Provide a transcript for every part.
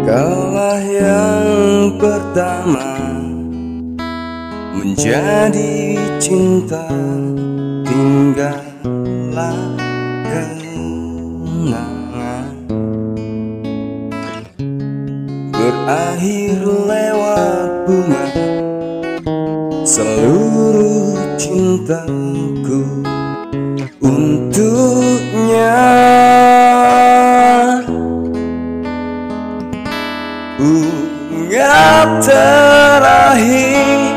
Kaulah yang pertama menjadi cinta, tinggallah kenangan. Berakhir lewat bunga seluruh cintaku untuknya. Bunga terakhir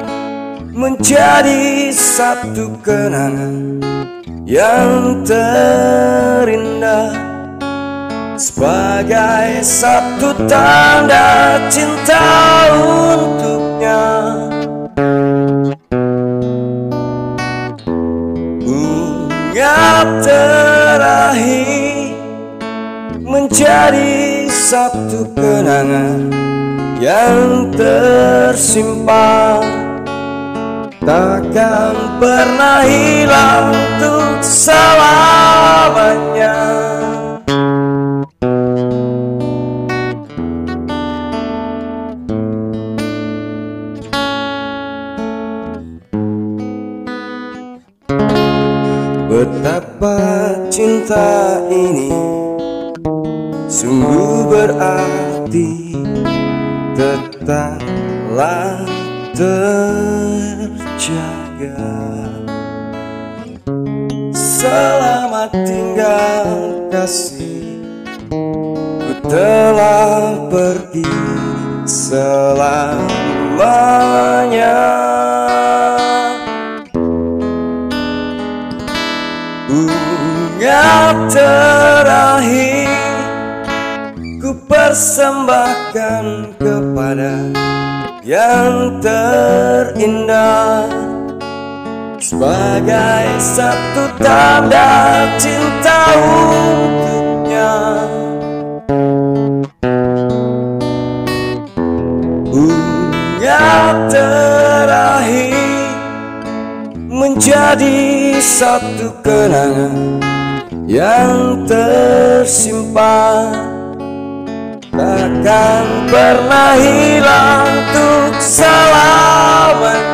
menjadi satu kenangan yang terindah, sebagai satu tanda cinta untuknya. Bunga terakhir menjadi satu kenangan yang tersimpan, takkan pernah hilang untuk selamanya. Betapa cinta ini sungguh berarti, tetaplah terjaga. Selamat tinggal kasih, ku telah pergi selamanya. Bunga terakhir ku persembahkan kepada yang terindah, sebagai satu tanda cinta untuknya. Bunga terakhir menjadi satu kenangan yang tersimpan, takkan pernah hilang untuk selamanya.